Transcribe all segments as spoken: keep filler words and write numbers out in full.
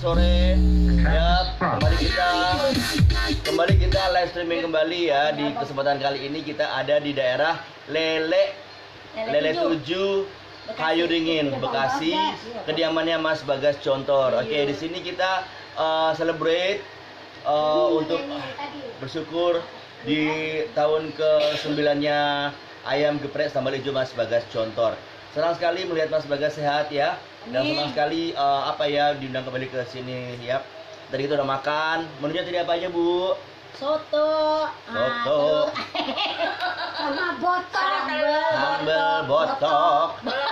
sore. Ya, kembali kita kembali kita live streaming kembali ya. Di kesempatan kali ini kita ada di daerah Lele Lele tujuh Kayu Dingin, Bekasi, kediamannya Mas Bagas Contor. Oke, di sini kita uh, celebrate uh, untuk bersyukur di tahun ke sembilannya ayam geprek sambal hijau Mas Bagas Contor. Senang sekali melihat Mas Bagas sehat ya, dan senang sekali uh, apa ya diundang kembali ke sini ya. Tadi kita udah makan. Menunya tadi apa aja Bu? Soto, Soto, sama botok, sambal botok,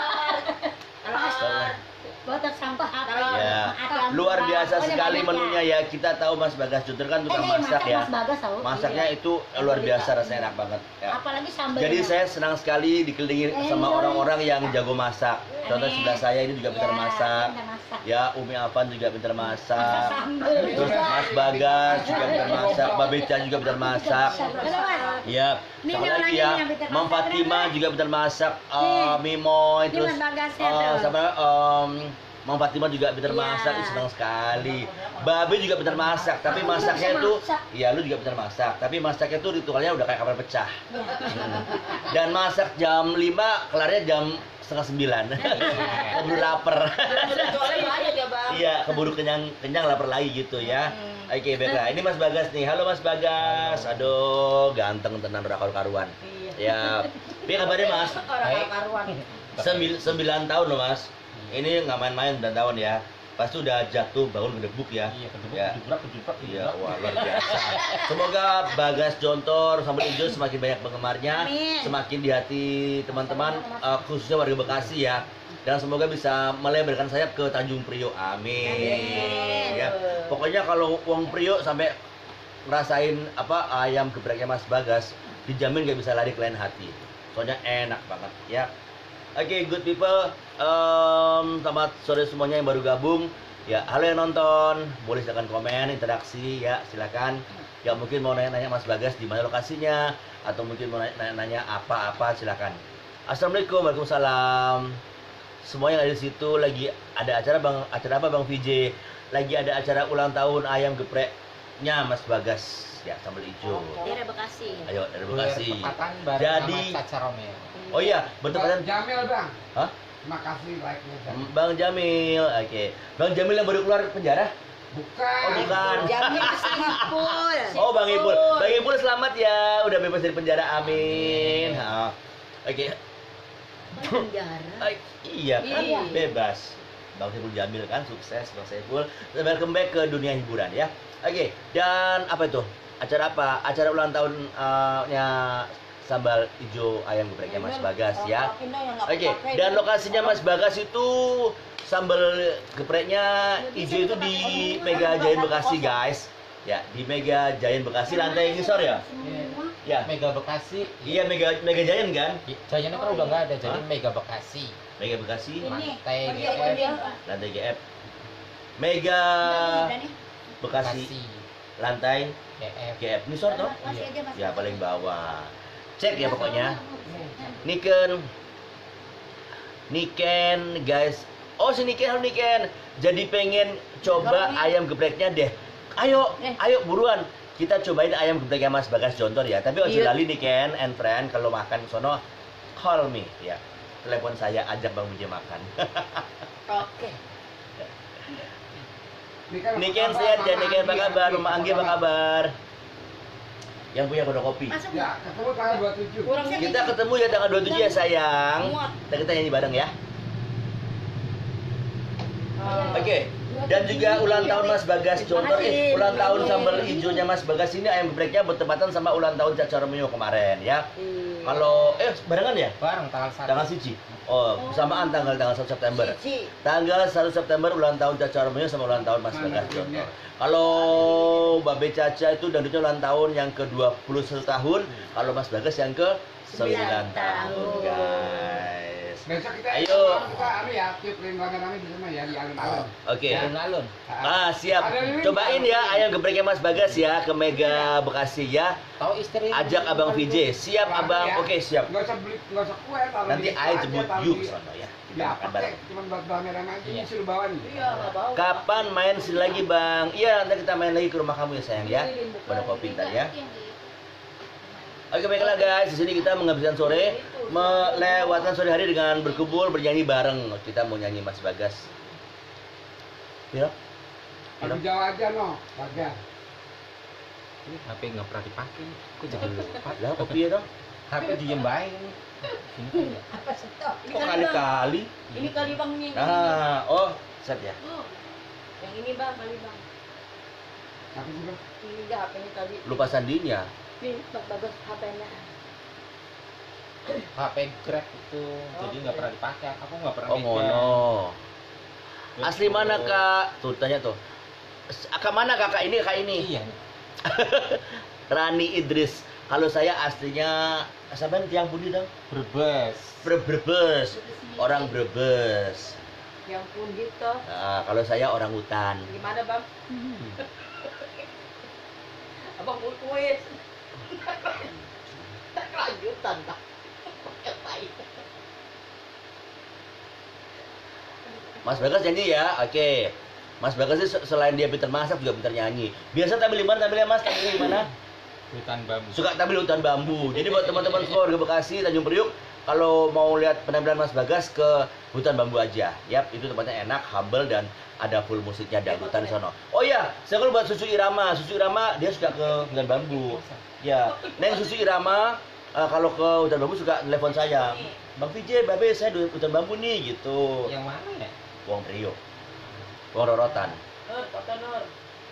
botok sampah ya, luar biasa sekali menunya ya. Kita tahu Mas Bagas Contor kan tukang masak ya. Masaknya itu luar biasa, rasanya enak banget ya. Apalagi sambal. Jadi saya senang sekali dikelilingi sama orang-orang yang jago masak. Contoh sebelah saya ini juga pintar masak. Ya, Umi Afan juga pintar masak. Terus Mas Bagas juga pintar masak. Mbak Beca juga pintar masak. Ya, sama lagi ya. Mam Fatima juga pintar masak. Uh, Mimoy, terus uh, sama um, Mam Fatima juga pintar masak. Ih, senang sekali. Babe juga pintar masak, tapi masaknya itu, ya lu juga pintar masak, tapi masaknya tuh ritualnya udah kayak kapal pecah. Hmm. Dan masak jam lima, kelarnya jam setengah sembilan. Keburu lapar. Iya, keburu kenyang, kenyang lapar lagi gitu ya. Oke, baiklah. Ini Mas Bagas nih. Halo Mas Bagas. Aduh, ganteng tenan ora karuan. Ya. Piye kabarnya Mas? Baik. Sembilan tahun loh Mas. Ini nggak main-main sembilan tahun ya. Pasti udah jatuh bangun gedebuk ya. Iya, gedebuk, ya. gedebuk, gedebuk, Iya, wah luar biasa. Semoga Bagas Contor sambal hijau semakin banyak penggemarnya, Amin. semakin di hati teman-teman, uh, khususnya warga Bekasi ya. Dan semoga bisa melebarkan sayap ke Tanjung Priok. Amin. Amin. Ya. Pokoknya kalau Wong Priok sampai ngerasain apa ayam gebreknya Mas Bagas, dijamin gak bisa lari ke lain hati. Soalnya enak banget ya. Oke, okay, good people, um, selamat sore semuanya yang baru gabung. Ya, halo yang nonton, boleh silakan komen, interaksi ya, silakan. Ya mungkin mau nanya-nanya Mas Bagas di mana lokasinya, atau mungkin mau nanya-nanya apa-apa, silakan. Assalamualaikum, waalaikumsalam. Semua yang ada di situ lagi ada acara bang, acara apa Bang V J? Lagi ada acara ulang tahun ayam gepreknya Mas Bagas. Ya, sambal hijau. Daerah Bekasi. Ayo, dari Bekasi. Jadi, Jadi, oh iya, bertepatan. Jamil Bang. Hah? Makasih like-nya. Bang. Bang Jamil, oke. Okay. Bang Jamil yang baru keluar penjara? Bukan. Oh bukan. Jamil Ipul. Oh Bang Ipul, Bang Ipul selamat ya, udah bebas dari penjara, amin. Oh. Oke. Okay. Penjara. Iya kan, Iya. bebas. Bang Saiful Jamil kan sukses, Bang Saiful. Welcome back ke dunia hiburan ya. Oke, okay. Dan apa itu? Acara apa? Acara ulang tahunnya sambal hijau ayam gepreknya Mas Bagas ya. Oke, okay. Dan lokasinya Mas Bagas itu sambal gepreknya hijau itu di Mega Giant Bekasi guys. Ya, di Mega Giant Bekasi lantai ngisor ya? Ya. Mega Bekasi. Iya, Mega Mega Giant kan? Giant kan udah nggak ada, jadi Hah? Mega Bekasi. Mega Bekasi. Lantai G F. Lantai G F. Mega Bekasi. Lantai G F. G F. Ngisor toh? Ya, paling bawah. Cek ya pokoknya. Niken, Niken guys. Oh si Niken, halo Niken. Jadi pengen coba ayam gepreknya deh. Ayo, ayo buruan. Kita cobain ayam gepreknya Mas Bagas Contor ya. Tapi ojo lali Niken and friend kalau makan sono call me ya. Telepon saya ajak Bang Buje makan. Oke. Niken sehat ya Niken, apa kabar? Mama Anggi apa kabar? Yang punya kodok kopi. Ya, ketemu tanggal dua puluh tujuh. Kita ketemu ya tanggal dua puluh tujuh ya sayang. Kita kita nyanyi bareng ya. Oke. Okay. Dan juga ulang tahun Mas Bagas Contor, eh, ulang tahun sambal hijaunya Mas Bagas ini ayam gepreknya bertepatan sama ulang tahun Caca Romeo kemarin ya. Kalau eh barengan ya? Bareng tanggal satu. Tanggal siji. Oh, bersamaan tanggal tanggal satu September. Tanggal satu September ulang tahun Caca Romeo sama ulang tahun Mas Bagas Contor. Kalau Babe Caca itu dangdutnya ulang tahun yang ke dua puluh satu tahun, kalau Mas Bagas yang ke sembilan tahun, guys. Besok kita Ayo. kita anu ya, tiup rintangan kami di sana ya di alun-alun. Oke. Ya. Alun-alun. Ah, siap. Cobain ya ayam gepreknya Mas Bagas ya ke Mega Bekasi ya. Tahu istri. Ajak Abang V J. Siap Abang. Oke, siap. Enggak usah beli, enggak usah kue, taruh Nanti di situ I aja, jemput taruh you di- ke sana ya. kita Ya, makan pakai bareng. cuma buat bahan merah aja, Iya. ini suruh bawa nih. Iya, nggak bau. Kapan main sini lagi bang? Iya nanti kita main lagi ke rumah kamu ya sayang ya. Pada kopi ntar ya. Oke baiklah guys, di sini kita menghabiskan sore, melewatkan sore hari dengan berkumpul bernyanyi bareng. Kita mau nyanyi Mas Bagas. Ya? Lagu Jawa aja no, Bagas. H P nggak pernah dipakai. Kok jadi lupa? Lah kopi ya dong. H P diem baik. Ini kan ya. Apa setok? Ini Kok kali, Bang. kali-kali? Ini kali bang nih. Ah, oh, set ya. Oh, yang ini bang, kali bang. Tapi sih bang, Ini enggak H P-nya tadi. Lupa sandinya. Ini Bang Bagas H P-nya. H P Grab itu jadi nggak pernah dipakai. Aku nggak pernah Oh megang. ngono. Asli mana kak? Tuh tanya tuh. Kakak mana kakak ini kakak ini? Iya. Rani Idris. Kalau saya aslinya sampean tiang budi dong. Brebes. Bre- Brebes. Orang Brebes. Yang pun gitu. Nah, kalau saya orang hutan. Gimana bang? Abang mau kuis. Tak kelanjutan tak. Mas Bagas nyanyi ya, oke. Mas Bagas sih se- selain dia pintar masak juga pintar nyanyi. Biasa tampil di mana tampilnya Mas? Tampil di mana? Hutan bambu. Suka tampil hutan bambu. Jadi buat teman-teman semua warga Bekasi, Tanjung Priuk, kalau mau lihat penampilan Mas Bagas ke hutan bambu aja. Yap, itu tempatnya enak, humble dan ada full musiknya dangdutan di sono. Oh iya, saya kalau buat Susu Irama, Susu Irama dia suka ke hutan bambu. Ya, Neng Susu Irama eh, kalau ke hutan bambu suka telepon saya. Bang Vijay, Babe, saya di hutan bambu nih gitu. Yang mana ya? Wong Priok. Wong Rorotan. Nur, foto Nur.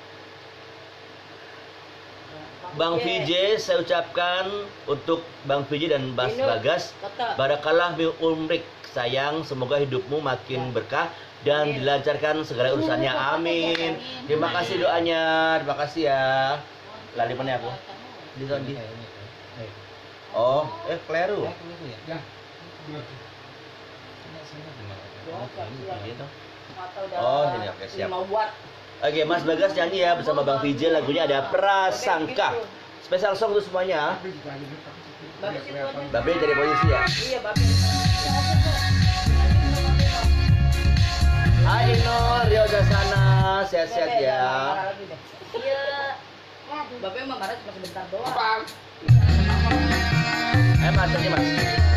Bang Vijay, saya ucapkan untuk Bang Vijay dan Mas Minum. Bagas, Foto. barakallah mi umrik sayang, semoga hidupmu makin berkah dan Amin. dilancarkan segala urusannya. Amin. Terima kasih doanya, terima kasih ya. Lali mana aku? Di sana di. Kayak ini. Eh, Oh, eh keliru. ya, ini ya. ya. Dua. Sini, sini gimana? Ya, siap. Gitu. Atau Oh, udah ini oke, siap. mau buat. Oke, Mas Bagas nyanyi ya bersama Bang Vijay, lagunya ada Prasangka. Spesial song untuk semuanya. Tapi juga ada tapi Babe tidak situ kelihatan. aja. Babe dari posisi ya. Iya, Babe. Hai Nur, Rio sana, sehat-sehat ya. Iya. Babe mah marah cuma sebentar doang. Apaan? Eh mas, ini mas.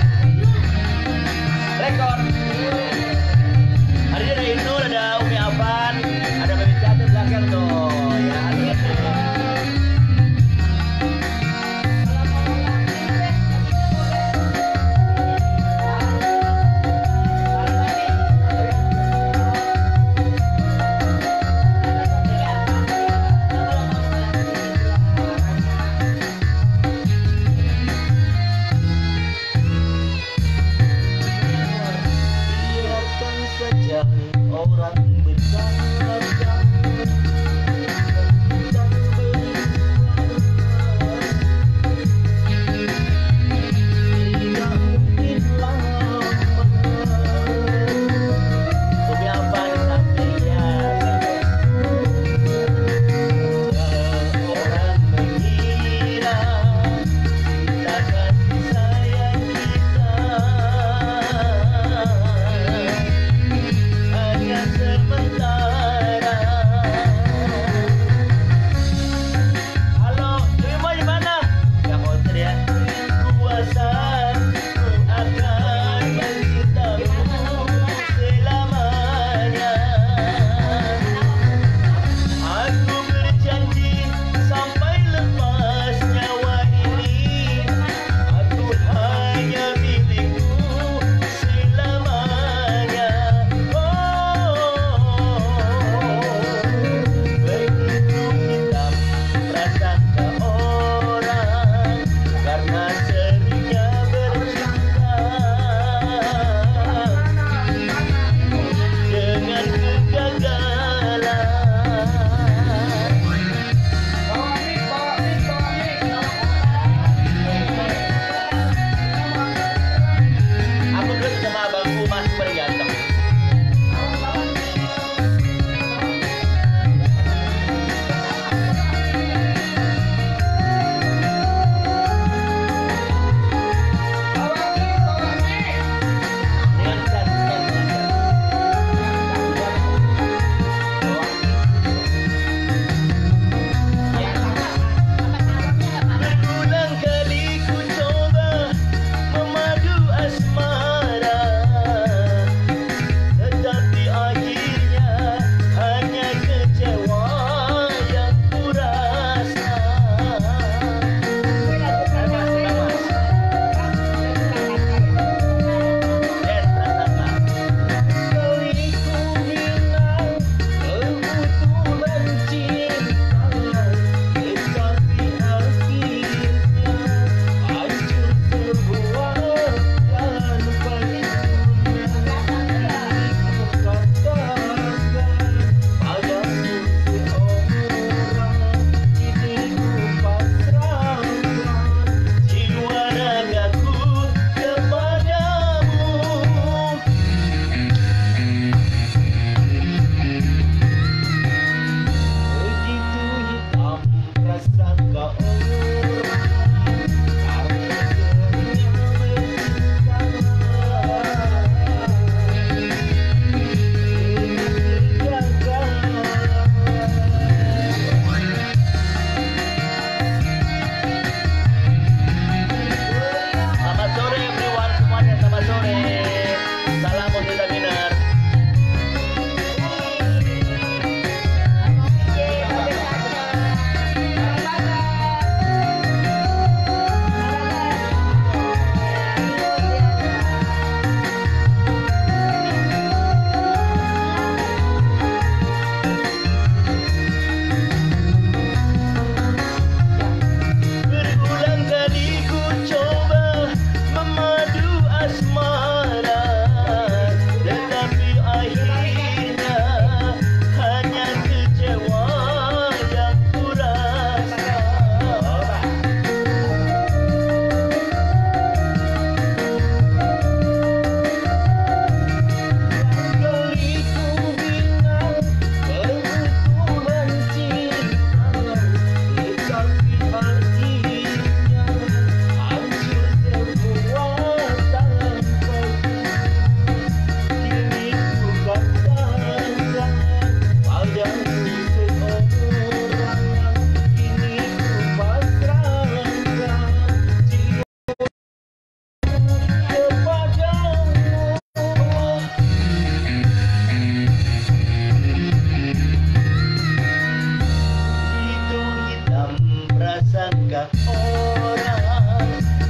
Rekor. Hari ini ada Inul, ada Umi Avan, ada Baby Catur belakang tuh. Ya, halo.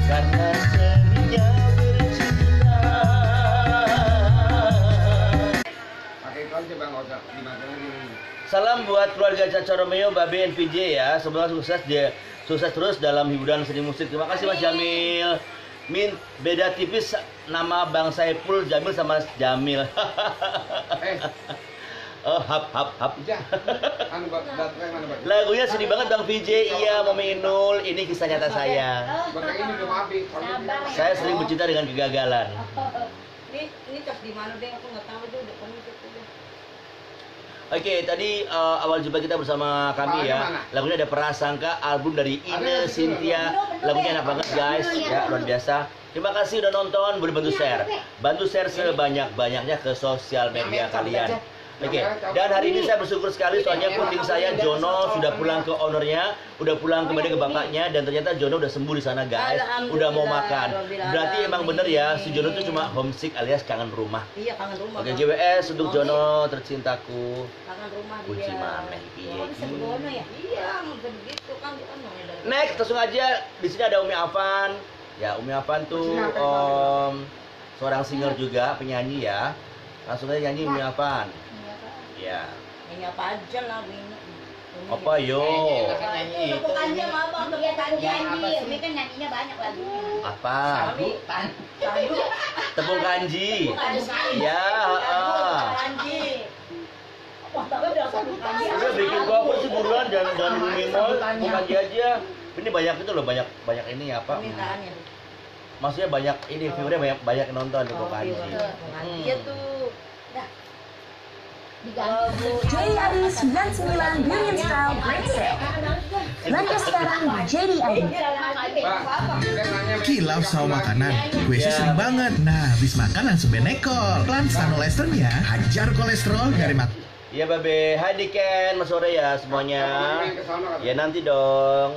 karena seninya bercinta. Pakai itu aja bang, nggak usah dimakan lagi. Salam buat keluarga Caca Romeo, Babe, N V J ya. Semoga sukses dia, sukses terus dalam hiburan seni musik. Terima kasih Mas Jamil. Min beda tipis nama Bang Saiful Jamil sama Jamil. Eh, Oh, hap hap hap. Ija, anu bak, baterai mana bak? Lagunya sedih banget Bang V J. Iya, Mami Inul. Ini kisah nyata saya. Baterai ini udah mau habis. Kalau Sabar. dia- Saya sering bercinta dengan kegagalan. Ini ini cas di mana deh? Aku nggak tahu deh. Udah kamu cek aja. Oke, tadi uh, awal jumpa kita bersama kami ya. Mana? Lagunya ada Prasangka, album dari Ine Ada, Cynthia. Lagunya enak banget guys, ya luar biasa. Terima kasih udah nonton, boleh bantu share. Bantu share sebanyak-banyaknya ke sosial media kalian. Oke, dan hari ini saya bersyukur sekali soalnya kucing saya Jono sudah pulang ke ownernya, udah pulang kembali ke bapaknya, dan ternyata Jono udah sembuh di sana guys, udah mau makan. Berarti emang bener ya, si Jono tuh cuma homesick alias kangen rumah. Iya, kangen rumah. Oke, Bang. J W S untuk Jono tercintaku. Kangen rumah dia. Kunci maneh piye Oh, bisa iki? begono ya? Iya, nggak bisa begitu kan dia kan mau dari. Next, langsung aja di sini ada Umi Afan. Ya, Umi Afan tuh um, seorang singer juga, penyanyi ya. Langsung aja nyanyi Umi Afan. Ya. Ini apa aja lah ini. Apa yo? Nyanyi Tepuk kanji sama abang, tepuk kanji. Janji, Umi kan nyanyinya banyak lagunya. Apa? Sambutan. Sandu. Tepung kanji. Kanji. Ya, heeh. Kanji. Wah, tapi udah sandu kanji. Udah bikin kopi sih buruan dan dan minimal tepung kanji aja. Ini banyak itu loh, banyak banyak ini apa? Permintaannya. Maksudnya banyak ini viewernya banyak banyak yang nonton tepung Oh, kanji. iya, Hmm. Iya tuh. Dah. Diganti. J D I D sembilan puluh sembilan Billion Style Great Sale. Belanja sekarang di J D I D. Pak, saya nanya Kilaf sama makanan, gue sih sering banget. Nah, habis makan langsung benekol. Pelan Stanol Estern ya, hajar kolesterol dari mak. Iya Babe, hai Diken, mas sore ya semuanya. ke sana, kan? Ya nanti dong.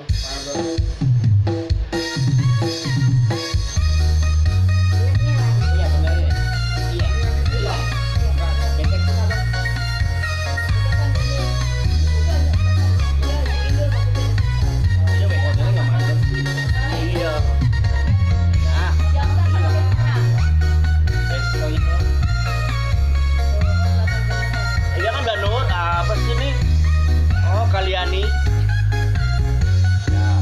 Iya bener ya. Iya. Besek tuh apa? Ini modelnya nggak mandek. Iya. Ah, besok itu. Eh, jangan Mbak Nur, apa sih ini? Oh, Kaliani. Ya.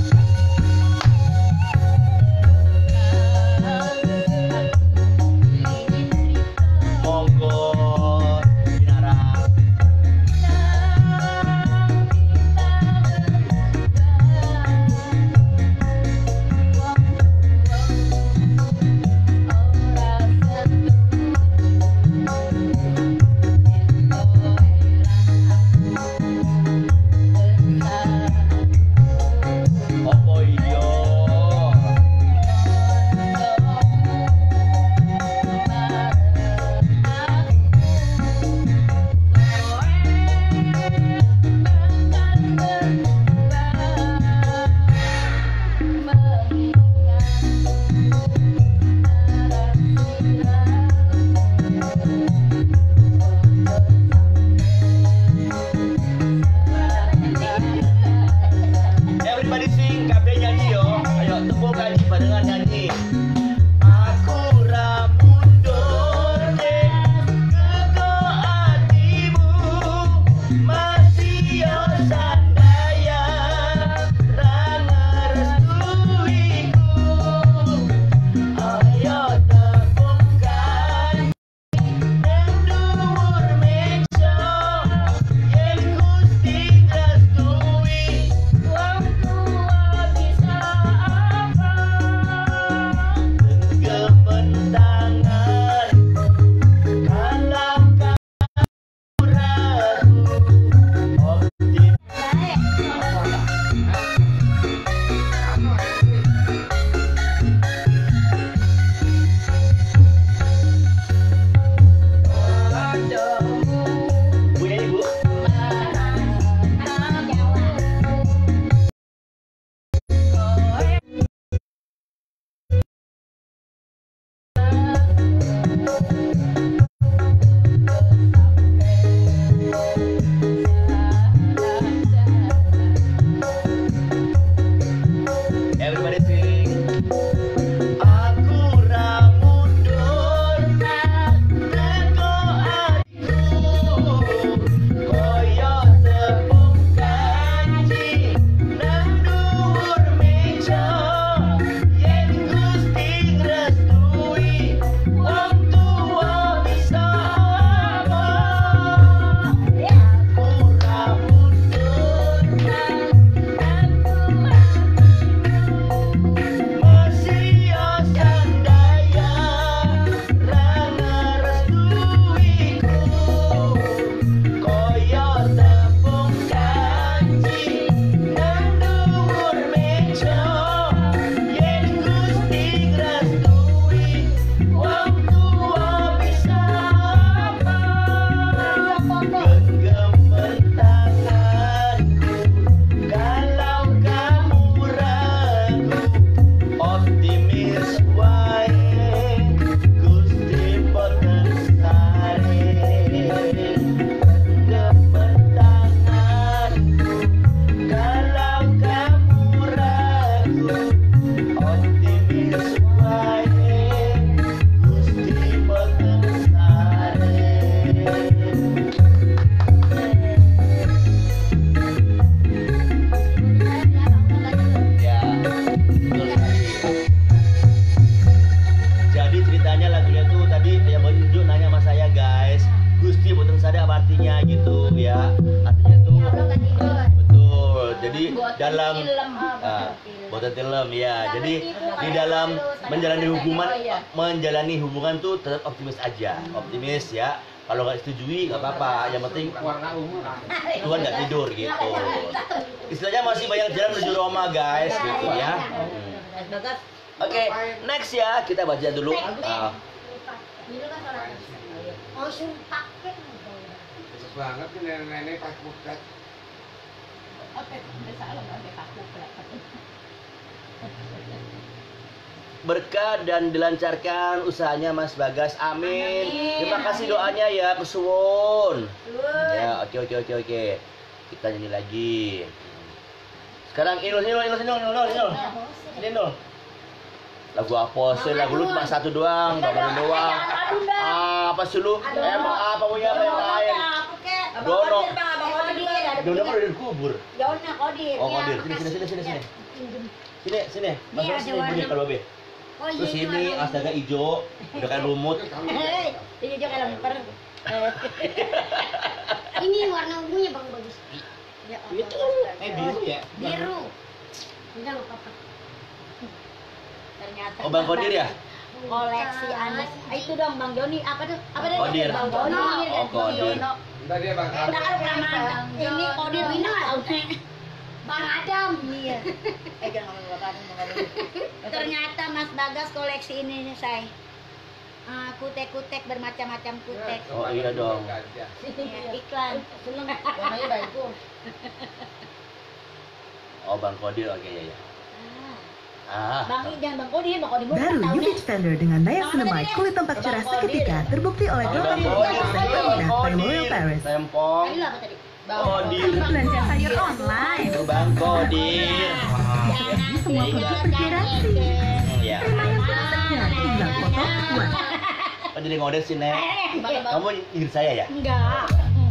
Monggo, Binara. Opo iyo. Everybody sing, kabeh nyanyi yo. Ayo tepuk kanji barengan nyanyi. Aku ra mundur nek keko atimu masih yo sandaya ra ngerestuiku. Ayo tepuk kanji nang dhuwur meja yen Gusti restui. Wong tua bisa apa? Optimis wae Gusti boten sare. Ya, betul sekali. Jadi ceritanya lagunya tuh tadi yang Bang Junju nanya sama saya guys, Gusti boten sare apa artinya gitu ya. Artinya tuh betul. Jadi dalam ah, boten tilem ya. Jadi di dalam menjalani hubungan menjalani hubungan tuh tetap optimis aja. Optimis ya. Kalau nggak setujui nggak apa-apa. Yang penting Warna ungu. Tuhan nggak tidur gitu. Istilahnya masih banyak jalan menuju Roma guys gitu ya. Hmm. Oke, next ya kita baca dulu. Ah, Oh, sumpah kan. Khusus banget nih nenek-nenek pas buket. berkah dan dilancarkan usahanya Mas Bagas. Amin. Terima kasih doanya ya, kesuwun. Ya, oke oke oke oke. Kita nyanyi lagi. Sekarang Inul, Inul, Inul, Inul, Inul, Inul. Inul. Lagu apa sih? Lagu lu cuma satu doang, bangun doang. Apa sih lu? Emang apa punya apa yang lain? Dono. Dono kan udah dikubur. Dona Kodir. Oh, Kodir. Sini sini sini sini sini. Sini sini. Masuk sini bunyi kalau Babe. Oh, Terus ini astaga hijau, udah kayak lumut. Ini juga kayak lemper. Ini warna ungunya Bang bagus. Ya, Itu eh biru ya. biru. Enggak apa-apa. Ternyata Oh, Bang Kodir ya? koleksi aneh. Ah, itu dong Bang Joni. Apa tuh? Apa tadi? Kodir. Bang Joni. Oh, Kodir. Entar dia Bang. Udah kan kelamaan. Ini Kodir Wina tahu. Bang Adam. Iya. Eh jangan ngomong Bang Adam. Ternyata Mas Bagas koleksi ini nih, say. Ah, kutek-kutek bermacam-macam kutek. Oh iya dong. Ya, iklan. Seneng. Warnanya bagus. Oh, Bang Kodir, oke ya ya. Ah. Bang, jangan Bang Kodir, Bang Kodir. Baru U V Extender dengan niacinamide kulit tampak cerah seketika terbukti oleh delapan puluh tiga persen pemuda pada L'Oreal Paris. Tempong. Ini apa tadi? Kodir. Belanja sayur online. Itu Bang Kodir. Jadi semua produk bergaransi. Hmm, ya. Terima kasih resepnya, tinggal foto, buat. Kan jadi ngode sih, Nek. Kamu nyindir saya ya? Enggak.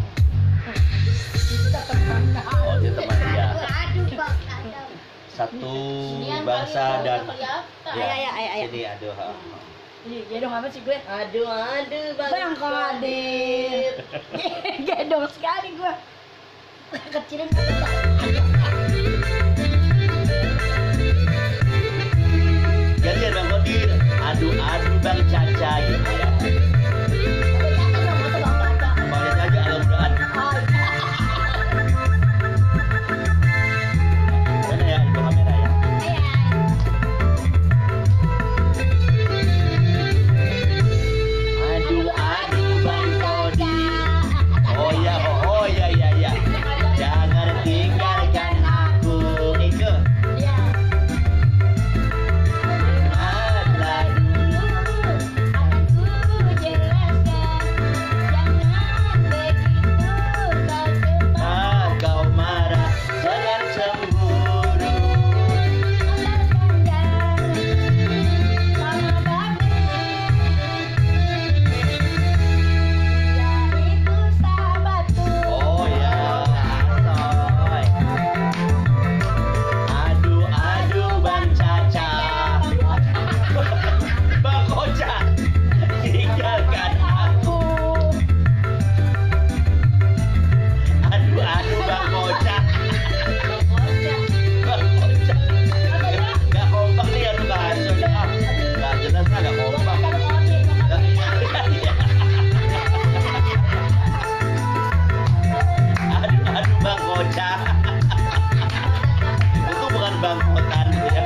Oh, dia teman ya. Aduh, Bang Adam. Satu bangsa dan Ayo, ayo, ayo, ayo. Sini aduh. ha. Gedong apa sih gue? Aduh, aduh, Bang Kodir. Gedong sekali gue. Kecilin apa? Gantian Bang Kodir. Aduh, aduh Bang Caca gitu ya. Bang Caca aja alur-aluran. Mana ya itu kamera ya? Aduh, aduh Bang Kodir. Oh ya, oh, oh ya ya ya. Jangan tinggalkan aku. Ike. Ingatlah dulu akan ku jelaskan. Jangan begitu kau cepat. Kau marah, jangan cemburu. Oh ya, asoy. Aduh, aduh Bang Caca. Bang Koca, tinggalkan aku. Aduh, aduh Bang Koca. Bang Koca. Gak kompak nih aduh kacau nih. Ah, gak jelas lah, gak kompak. Aduh, aduh Bang Koca. Itu bukan Bang Kotan ya.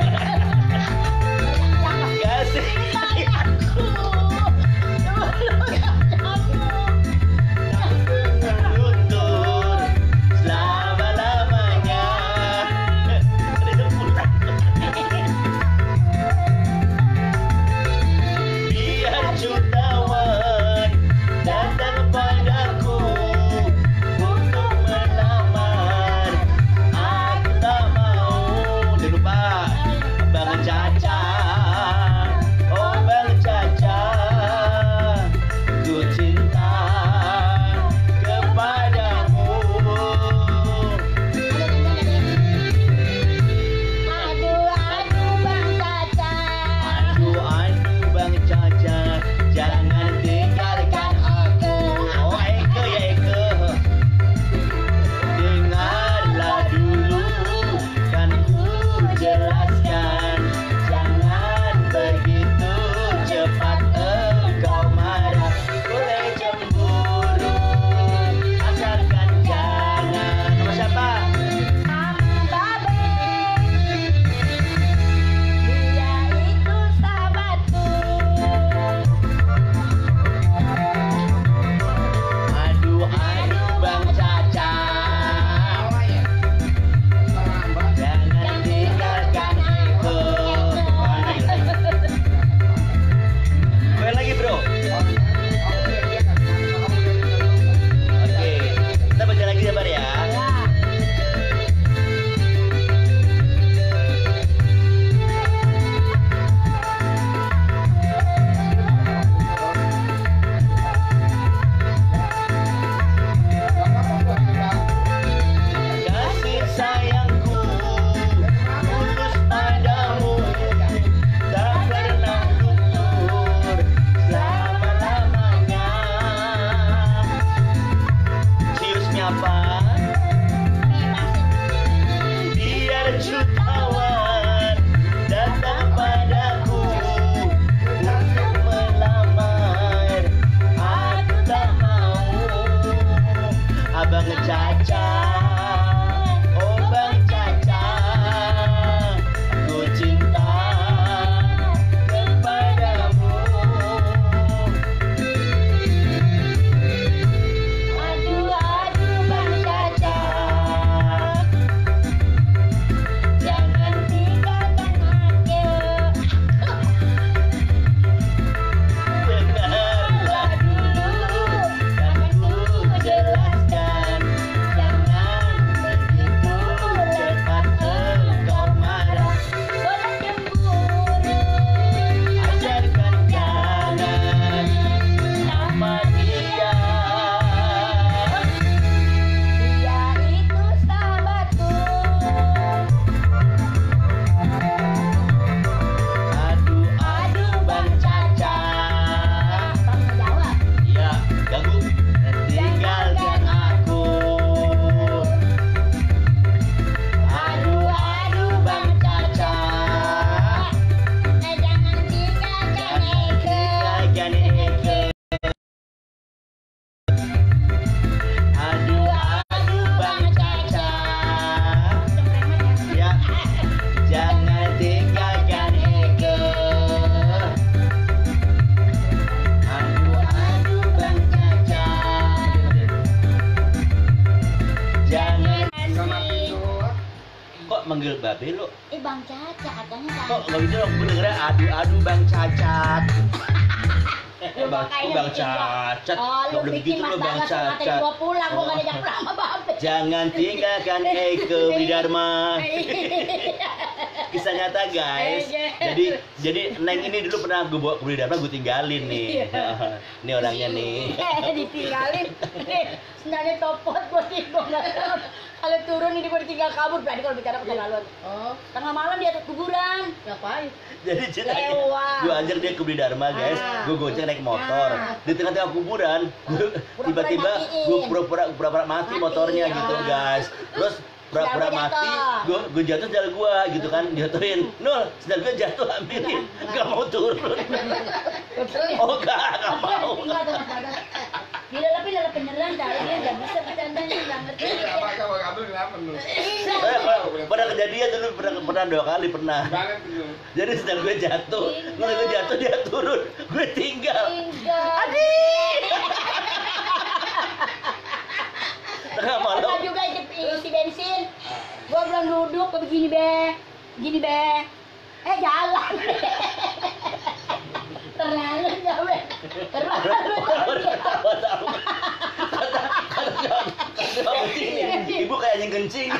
Kasih aku. Luntur selama-lamanya. Biar jutawan datang padaku untuk melamar, aku tak mau. Jangan lupa Babe lu. Eh Bang Caca katanya kan. Kok nggak gitu dong? Gue dengernya adu-adu Bang Cacat. Eh, Lu bang, makanya bang bikin gua. Cacat. Oh, Nggak lu boleh bikin begitu Mas lu Bang Bagas sama tadi Cacat. gua pulang, gua Oh. gak diajak pulang sama Babe. Jangan tinggalkan Eke Widharma. Kisah nyata guys. Jadi jadi Neng ini dulu pernah gue bawa ke Widharma, gue tinggalin nih. Ini orangnya nih. Eh, ditinggalin. Eh, sendalnya copot gua tidur nggak tahu. Kalau turun ini gua ditinggal kabur, berarti kalau bicara keterlaluan. Oh, Tengah malam di atas kuburan. ngapain? Jadi ceritanya Lewat. gue ajak dia ke Widharma guys. Ah. Gue goceng naik motor. Ah. Di tengah-tengah kuburan, gua- Pura-pura tiba-tiba matiin. gue pura-pura pura-pura mati Mati, motornya ah. gitu guys. Terus pura-pura Sendal gua mati, jatuh. gue gue jatuh sendal gue gitu kan, jatuhin. Nul, sendal gue jatuh ambilin, gak mau turun. Oh gak, gak mau. Tinggal tuh Mas Bagas. Dilelepin lelepin beneran dah. Dia nggak bisa bercandanya, nggak ngerti. Apa kau ambil kenapa lu? Eh, pernah- pernah kejadian dulu pernah pernah dua kali pernah. Banget itu. Jadi sendal gue jatuh, nul gue jatuh dia turun, gue tinggal. Tinggal. Tengah malam. Pernah juga isi, isi bensin. Gua bilang duduk, gua begini be, gini be. Eh jalan. Terlalu jauh be. Terlalu jauh. Ibu kayak anjing kencing.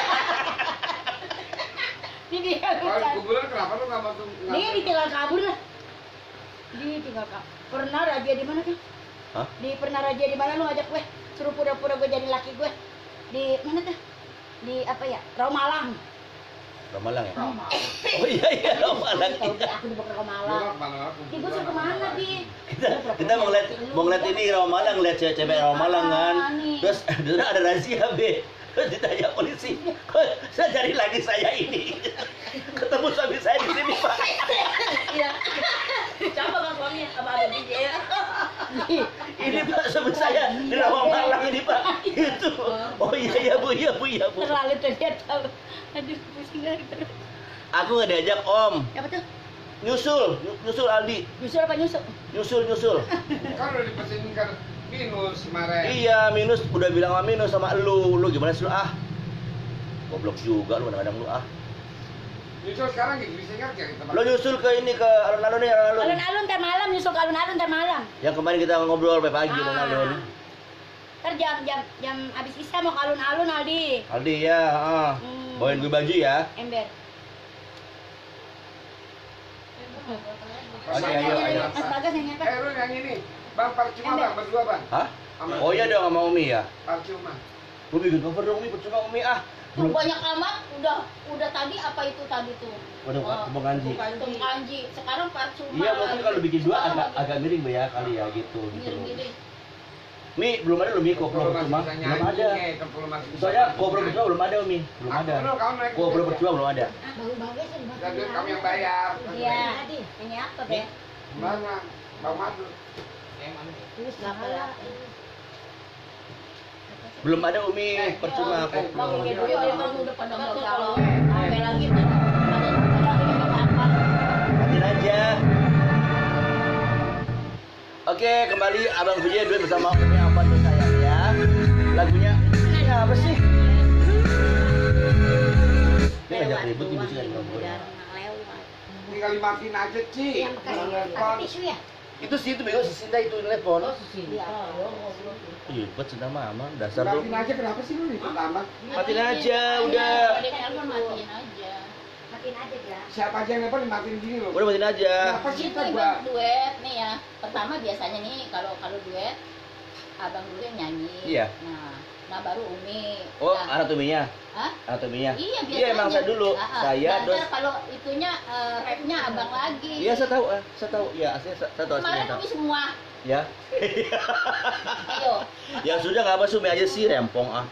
Ini dia Kalau bukan. kuburan kenapa lu nggak masuk? Dia ditinggal kabur lah. Dia tinggal kabur. Pernah raja di mana kan? Hah? Di pernah raja di mana lu ngajak gue? Suruh pura-pura gue jadi laki gue. Di mana tuh? Di apa ya? Raumalang. Ramalang ya? Oh iya iya Ramalang. Tahu Bi, aku dibawa ke Lu Raumalang. nggak kemana aku? Di gue suruh kemana Bi? Kita kita mau ngeliat mau ngeliat ini Ramalang, ngeliat cewek-cewek Ramalang kan. Terus terus ada razia be. Terus ditanya polisi, "Kok saya cari lagi saya ini. Ketemu suami saya di sini Pak." Iya. Siapa bang suaminya? Apa ada di dia? Ini Pak suami saya di Ramalang ini Pak. Itu. Oh iya iya Bu, iya Bu, iya Bu. Terlalu terlihat tahu. Aduh, pusing lagi terus. Aku nggak diajak Om. Apa tuh? Nyusul, nyusul Aldi. Nyusul apa nyusul? Nyusul, nyusul. Kan udah dipesenin kan minus kemarin. Iya, Minus udah bilang sama Minus sama lu. Lu gimana sih lu ah? Goblok juga lu kadang-kadang lu ah. Nyusul sekarang gitu bisa nggak ya kita? Lu nyusul ke ini ke alun-alun nih, alun-alun. Alun-alun ntar malam, nyusul ke alun-alun ntar malam. Yang kemarin kita ngobrol sampai pagi Ah. alun-alun. Ntar jam jam jam abis isya mau ke alun-alun Aldi. Aldi ya, ah. Hmm. Bawain gue baju ya. Ember. Oke, ayo, ayo. Mas Bagas yang nyapa. Eh lu yang ini, bang percuma bang berdua bang. Hah? Oh iya dong sama Umi ya. Percuma. Lu bikin cover dong Umi, percuma Umi ah. Tuh banyak amat, udah udah tadi apa itu tadi tuh? Waduh, tepung kanji. Tepung kanji. Sekarang parcuma. Iya, mungkin kalau bikin dua Sekarang agak agak miring Be, ya kali ya gitu gitu. miring-miring. Mi, belum ada lu Mi koplo percuma. Belum ada. Soalnya koplo percuma belum ada Umi, belum ada. Koplo percuma belum ada. Bagus-bagus sih. Dan duit kami yang bayar. Iya. Ini apa, Be? Mana? Bang Madu. Terus apa? Belum ada Umi, percuma Bang, koplo. kayak dulu ya bang udah pada nggak galau. Sampai lagi tuh. Ada lagi nggak apa-apa. Lanjut aja. Oke, kembali Abang Vijay duet bersama Umi apa tuh sayang ya. Lagunya ini apa sih? Ini ngajak ribut nih bisa ngobrol. Tinggal dimatiin aja, Ci. Yang pakai pakai tisu ya? Itu sih itu bego si Sinta itu telepon. Iya. Ribet Sinta mama, dasar lu. Matiin aja kenapa sih lu ribet amat? Matiin aja udah. Ada telepon matiin aja. Matiin aja ya. Siapa aja yang nelpon dimatiin gini loh. Udah matiin aja. Kenapa sih Itu kita ibu gua? duet nih ya. Pertama biasanya nih kalau kalau duet abang dulu yang nyanyi. Iya. Nah, nah baru Umi. Oh, Nah, anatominya. Hah? Anatominya. Iya biasanya. Iya emang saya dulu. Ah, ah. Saya Nah, terus ntar kalau itunya eh, rapnya abang lagi. iya saya tahu, eh, saya tahu. Iya, aslinya saya saya tahu Kemarin aslinya. Umi semua. Ya. Ayo. Ya sudah nggak apa Sumi aja sih rempong ah.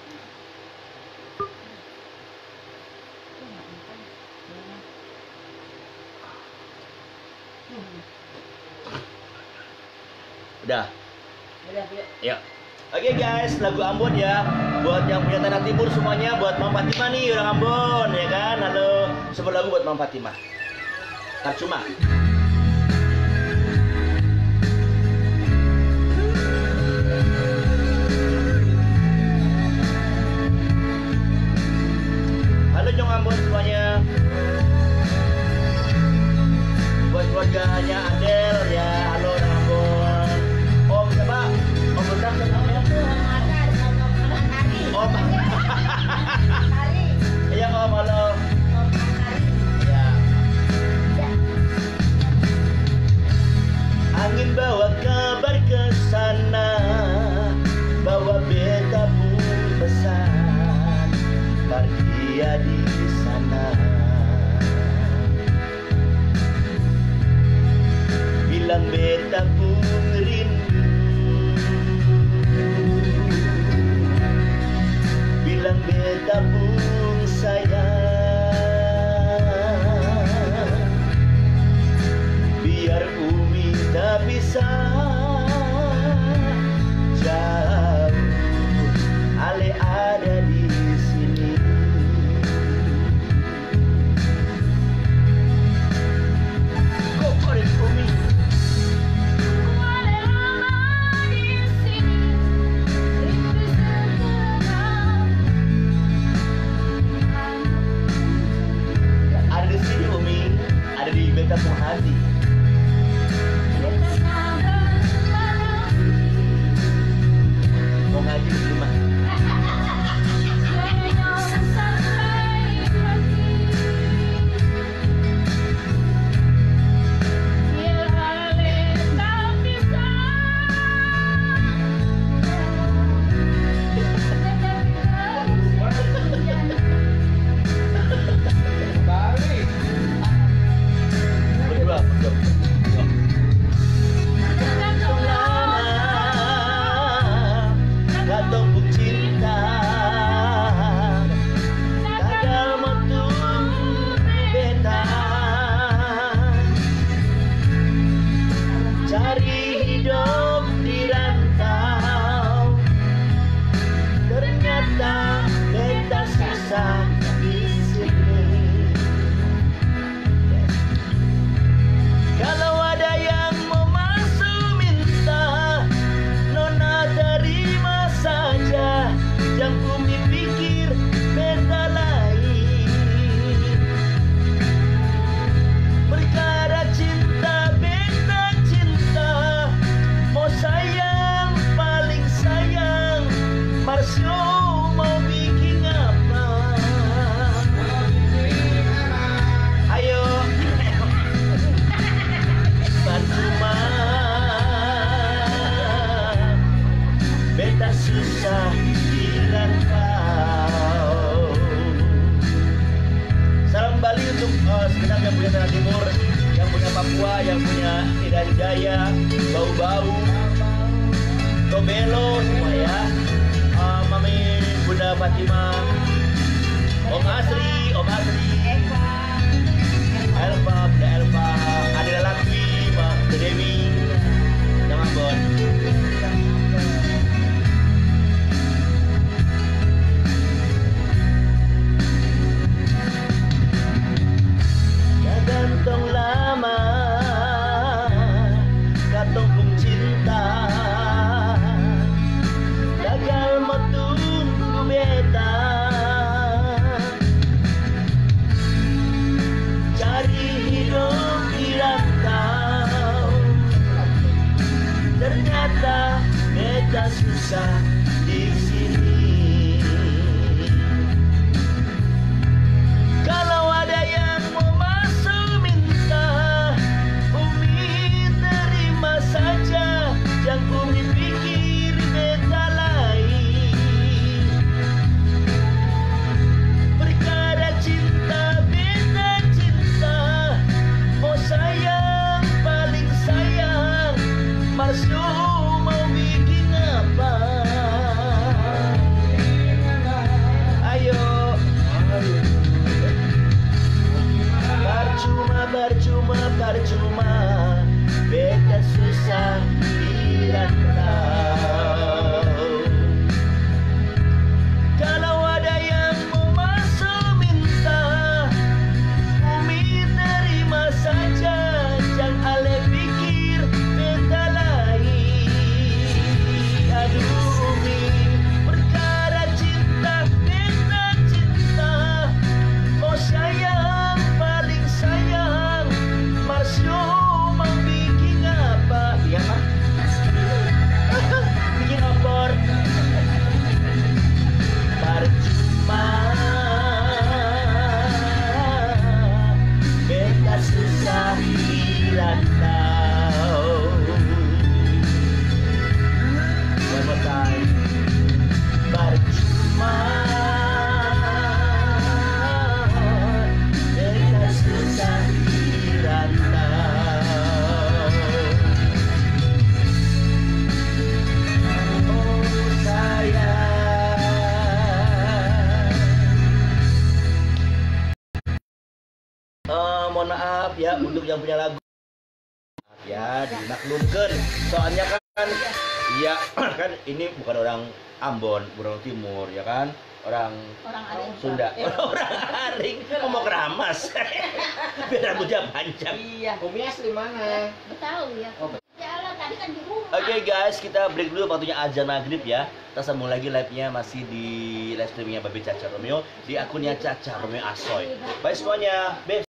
Udah. Ya. Oke guys, lagu Ambon ya. Buat yang punya tanah timur semuanya, buat Mam Fatimah nih orang Ambon ya kan. Halo, semua lagu buat Mam Fatimah. Percuma. Halo Jong Ambon semuanya. juga hanya Adel ya. Halo Ambon. Om siapa? Om Bedak siapa namanya? Om. Iya Om, halo. Ya. Angin bawa kabar ke sana, bawa beta pun pesan, dia di sana. Bilang beta pun rindu, bilang beta pun sayang. Biar Umi tak bisa jauh, Ale ada di sini. Go for it, Umi. Ada di sini Umi, ada di beta pun hati. Mau ngaji di rumah. Berdua, berdua. Gantung pun cinta, gagal metu beta, cari hidup di rantau, ternyata beta susah di sini. Kalau ada yang mau masuk minta, nona terima saja, jangan Umi pikir beta lain. Perkara cinta beta cinta, mau sayang paling sayang, Marsio mau bikin apa? Ayo percuma, beta susah di rantau. Salam Bali untuk uh, segenap yang punya Tanah Timur, yang punya Papua, yang punya Irian Jaya, Bau-Bau, Tobelo semua ya. Uh, Mami Bunda Fatima, Om Asri, Om Asri, Elva, Bunda Elva, Adela Lakwi, Mbak Dewi, jangan bon. Gantung lama, gantung pun cinta, gagal metunggu beta, cari hidup di rantau, ternyata beta susah di sini. Kalau ada yang mau masuk minta, Umi terima saja, jangan Umi pikir beta lain. Perkara cinta beta cinta, mau sayang paling sayang, Marsio mau bikin apa? Ayo, percuma, percuma, percuma, beta susah di rantau. Kalau ada yang mau masuk minta, Umi terima saja, jangan ale pikir beta lain. Aduh Umi, perkara cinta beta cinta, mau sayang paling sayang, Marsio yang punya lagu. Ya, dimaklumkan. Soalnya kan, ya kan ini bukan orang Ambon, orang Timur, ya kan? Orang Orang Aring. Sunda, orang Aring mau keramas, biar rambutnya panjang. Iya. Umi asli mana? Betawi ya. Oh, Ya Allah, tadi kan di rumah. Oke guys, kita break dulu waktunya azan maghrib ya. Kita sambung lagi live-nya masih di live streamingnya Babe Caca Romeo di akunnya Caca Romeo Asoy. Bye semuanya. Bye.